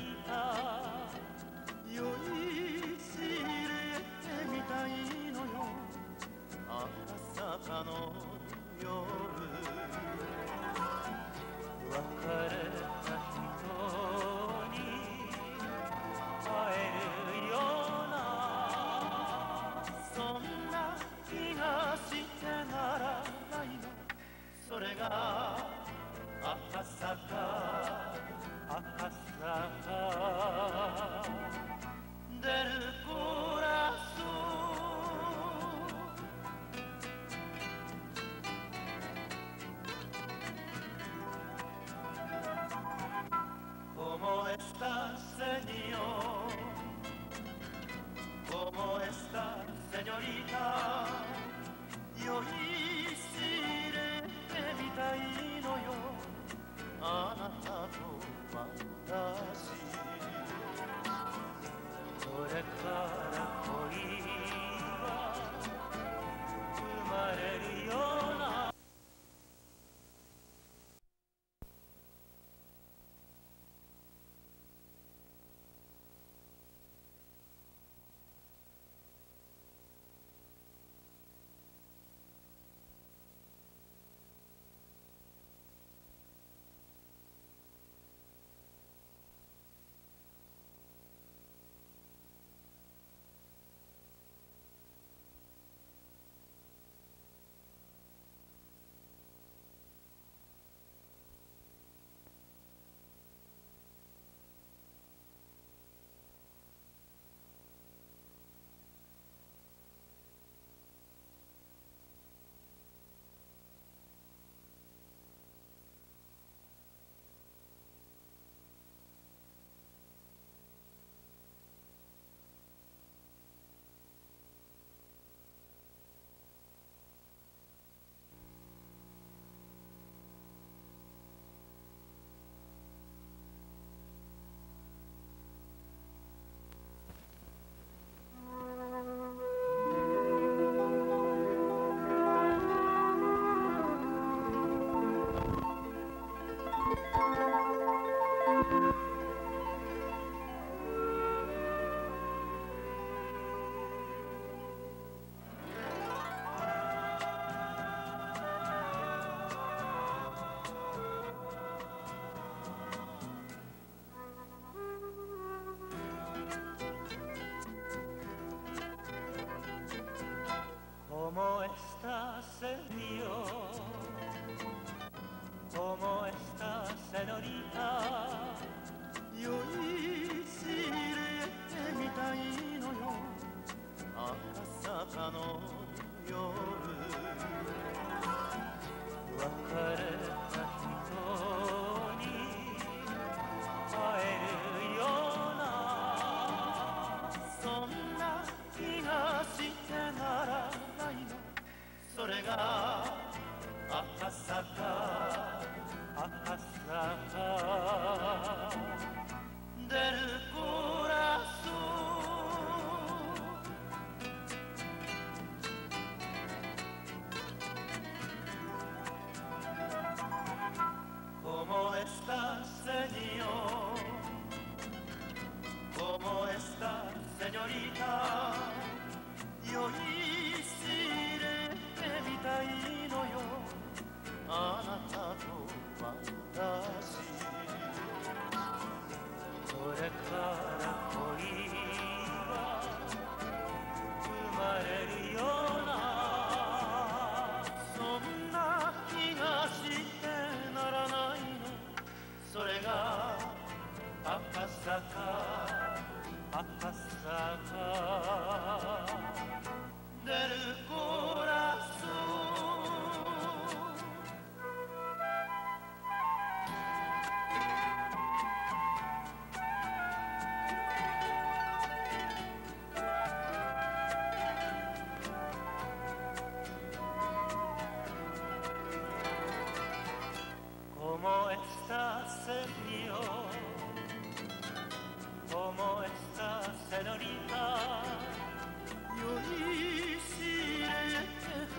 señorita,酔いしれてみたいのよ、赤坂の夜。別れた人に会えるような、そんな気がしてならないの。それが赤坂、赤坂デルコラソ。Como está, señor? Como está, señorita? 酔いしれてみたいのよ、あなたと私。これから恋は生まれるような。¿Cómo está, señor? ¿Cómo está, señorita? 酔いしれてみたいのよ、赤坂の夜。別れた人に会えるような、そんな気がしてならないの。それが赤坂、赤坂デルコラソ。Como está, señor? Como está, señorita? 酔いしれてみたいのよ、あなたと私。これから恋は生まれるような、そんな気がしてならないの。それが赤坂、赤坂デルコラソ。¿Cómo está, señor? ¿Cómo está, señorita? 酔いしれて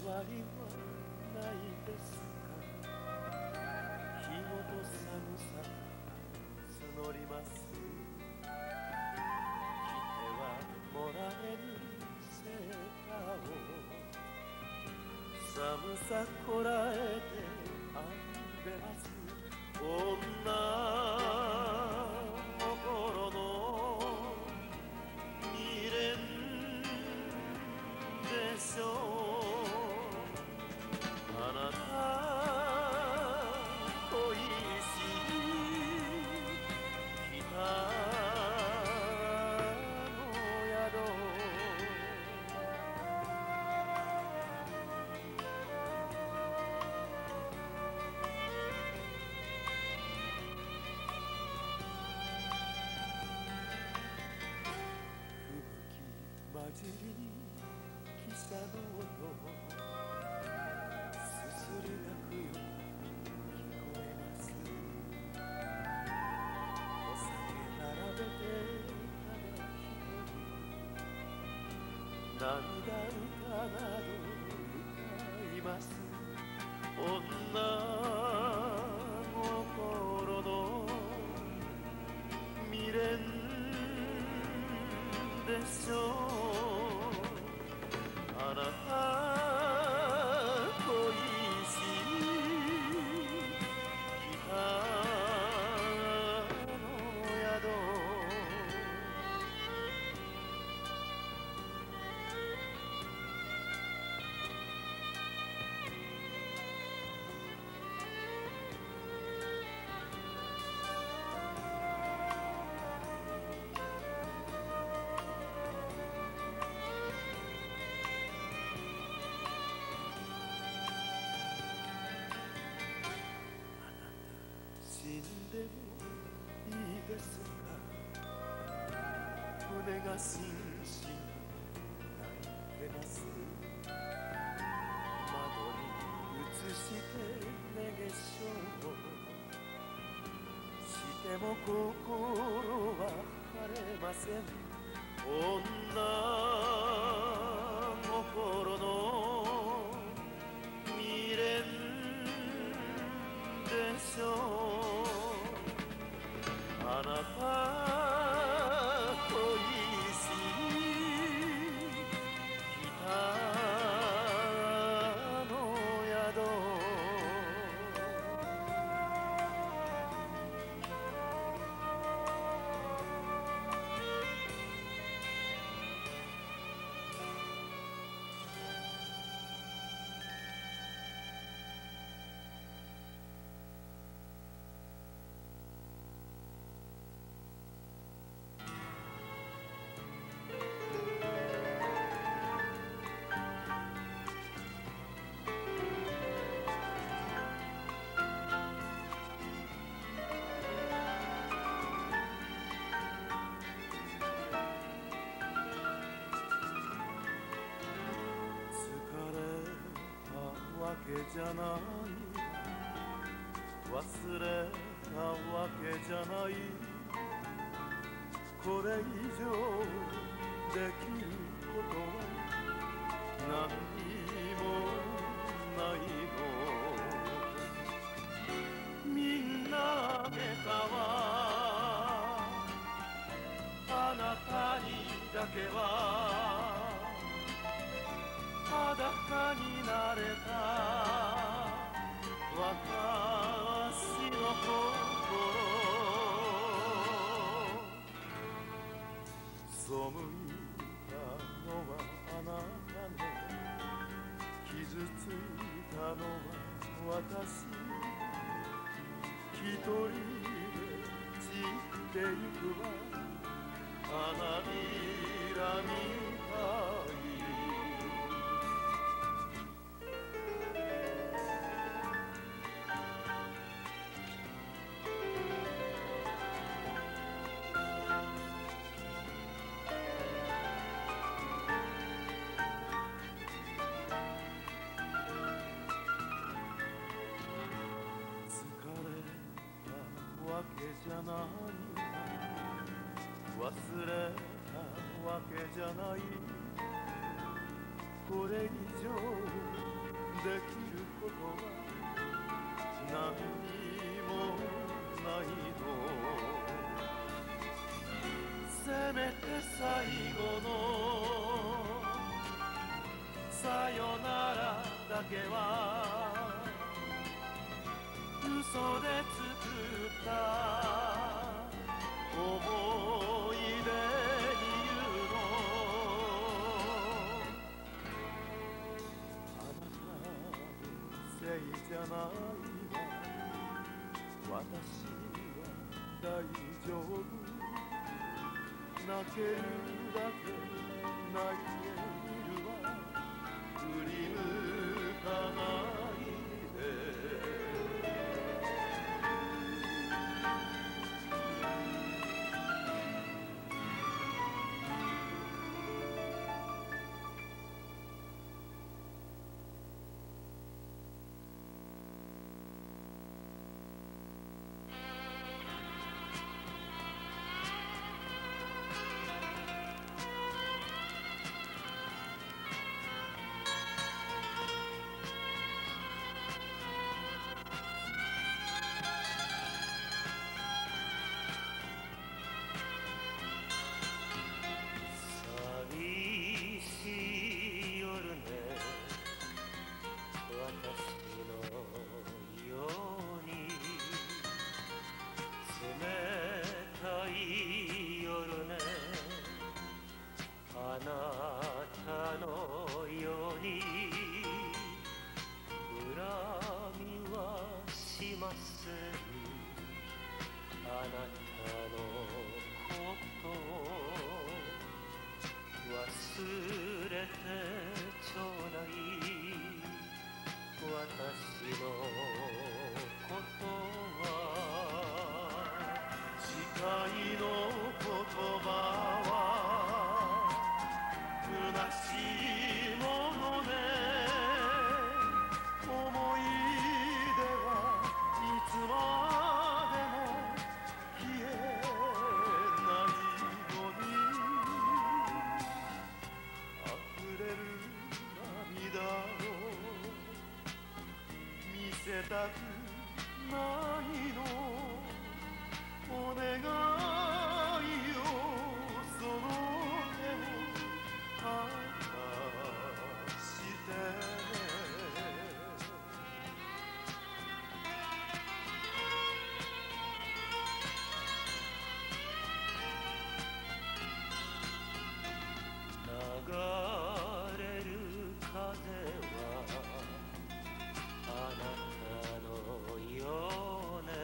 わりはないですか。日ごと寒さが募ります。着てはもらえるセーターを寒さこらえて編んでます。女心の未練でしょう。あなた恋しい北の宿。混じりに汽車の音、すすり泣くように聞こえます。お酒並べてただ一人、涙歌など歌います。女心の未練でしょう。あなた恋しい北の宿。死んでもいいですか。胸がしんしん泣いてます。窓に映して寝化粧しても心は晴れません。女心の未練でしょう。あなた恋しい北の宿。じゃない忘れたわけじゃない。これ以上できることは何もないの。みんなめかはあなたにだけは裸になれた私の心。背いたのはあなたね、傷ついたのは私。一人で散ってゆくわ花びらみたい。じゃない忘れたわけじゃない。これ以上できることは何にもないの。せめて最後のさよならだけは嘘で作った思い出に言うの。あなたのせいじゃないわ、私は大丈夫。泣けるだけ泣いているわ、振り向かないで。たくないの、お願いよ、その手を離して流れる風はあなたのようね、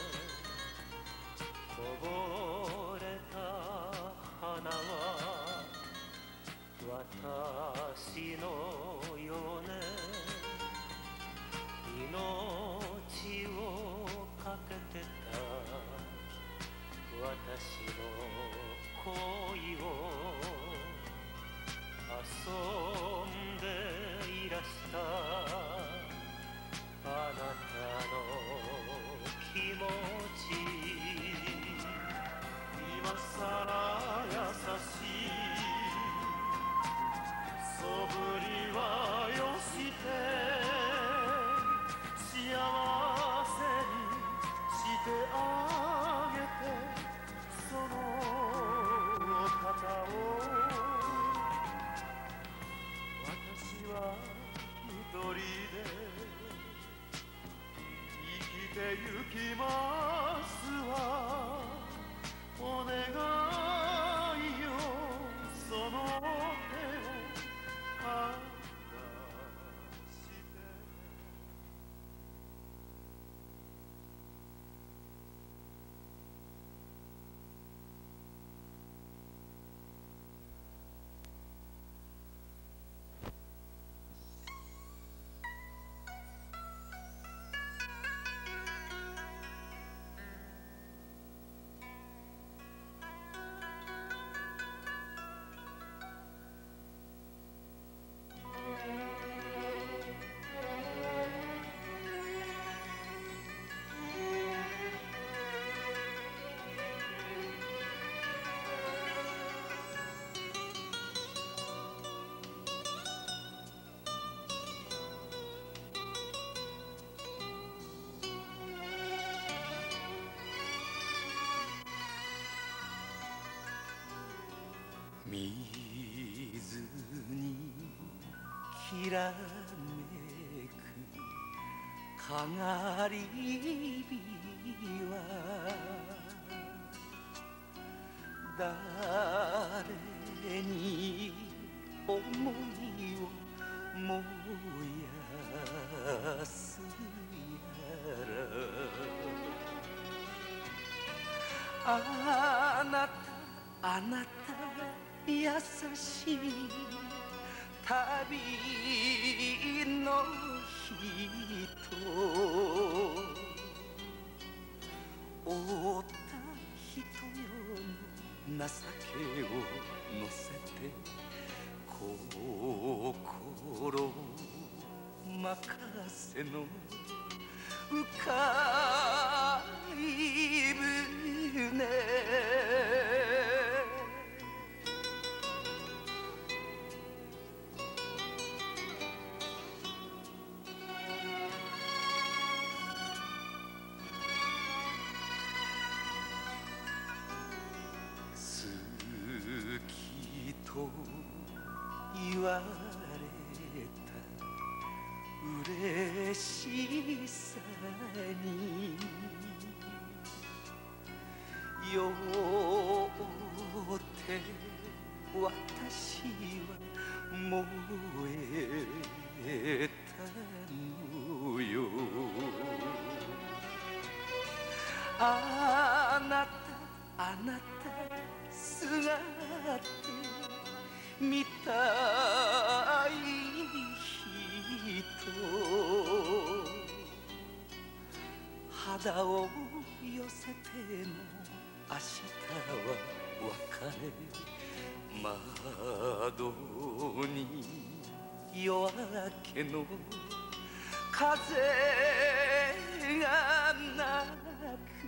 こぼれた花は私のよね、命をかけてた私の恋を遊んでいらしたあなたの気持ち、今さら優しいそぶりはよして幸せにしてあげて、その方を私は一人で生きてゆきますわ、お願いよ、その手を離して。 水にきらめくかがり火は誰に思いを燃やすやらあなた優しい旅の人負った人よの情けを乗せて心任せの深い船好きと言われた嬉しさに酔って私は燃えたのよあなたすがってみたい人肌を寄せても明日は別れ窓に夜明けの風が鳴く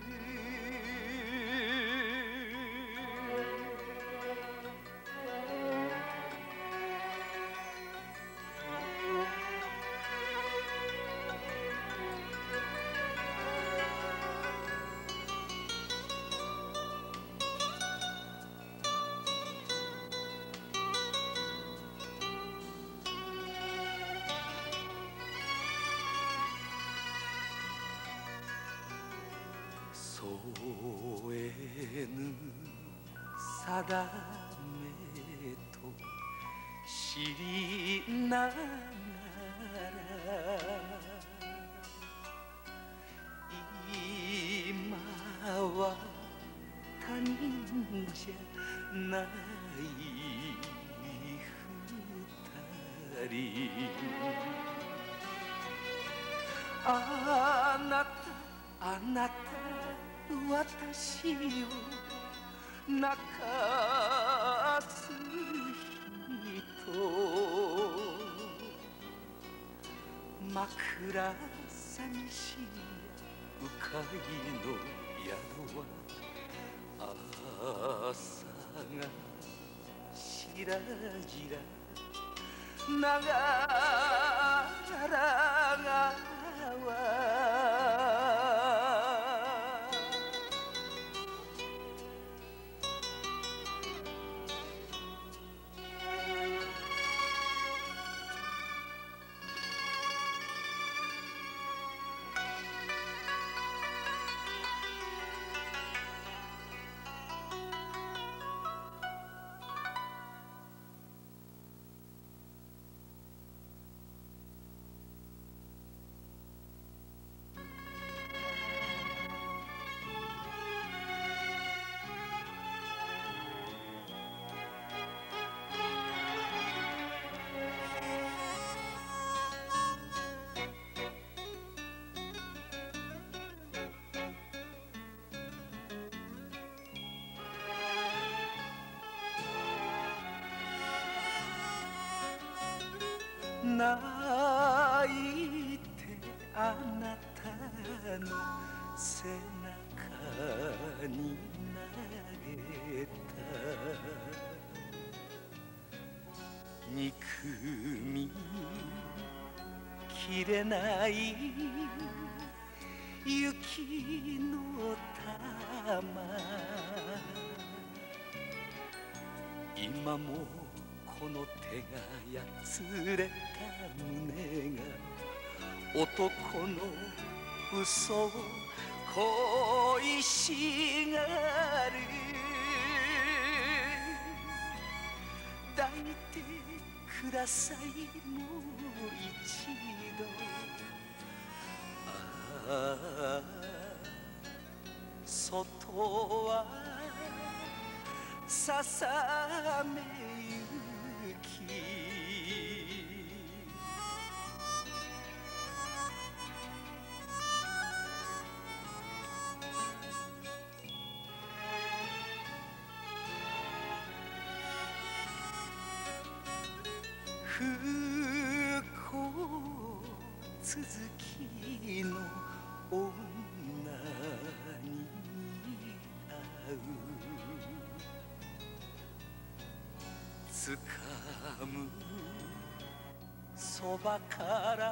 添えぬ定めと知りながら今は他人じゃない二人あなた私を泣かす人枕寂しい鵜飼の宿は朝がしらじら長良川泣いてあなたの背中に投げた憎みきれない雪の玉今もこの手がやつれた胸が男の嘘を恋しがる。抱いてくださいもう一度。ああ外はささめゆき。不幸続きの女に会う。つかむそばから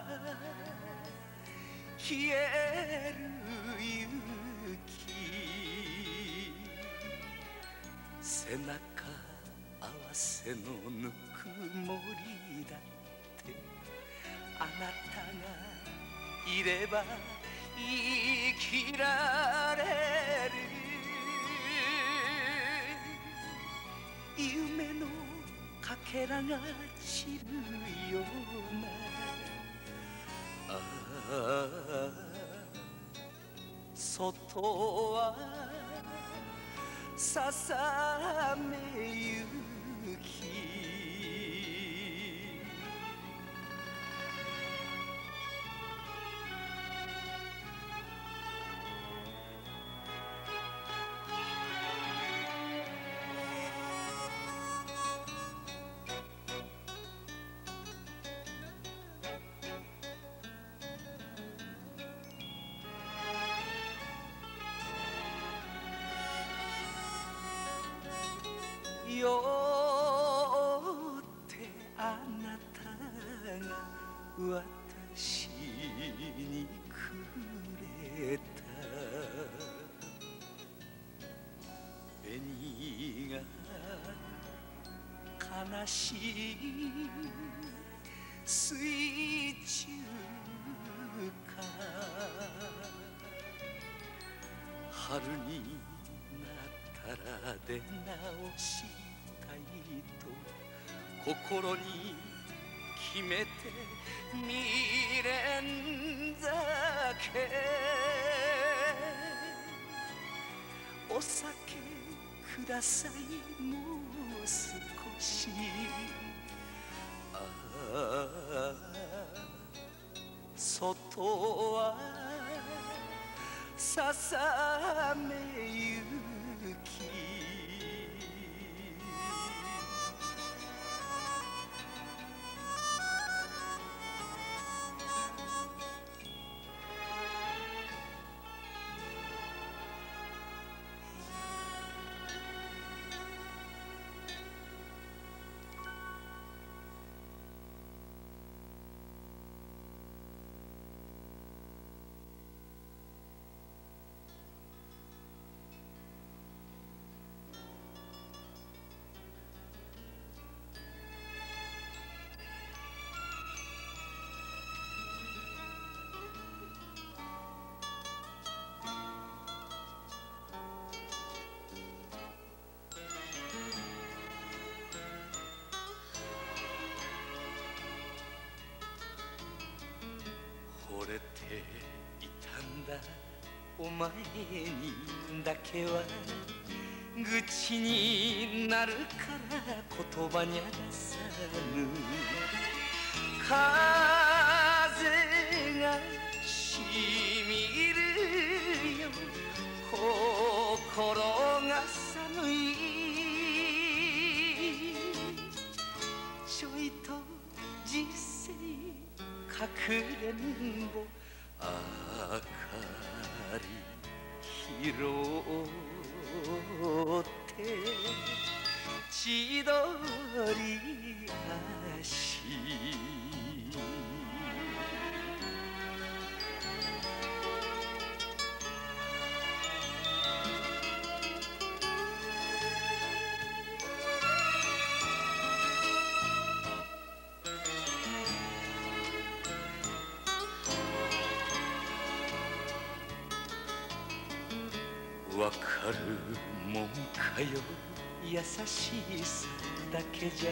消える雪。背中合わせのぬくもりだってあなたがいれば生きられる。夢のかけらが散るような。ああ外はささめゆき。よってあなたが私にくれた紅が悲しい水中か。春になったら出直したいと心に決めて未練酒。お酒くださいもう少し。ああ外はささめゆき。惚れていたんだお前にだけは。愚痴になるから言葉にゃ出さぬ。風がしみるよ心が寒い。ちょいと人生かくれんぼ明かり拾って千鳥足。 わかるもんかよ優しさだけじゃ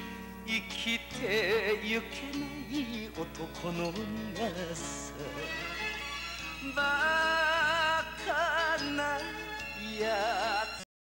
生きてゆけない男の女さ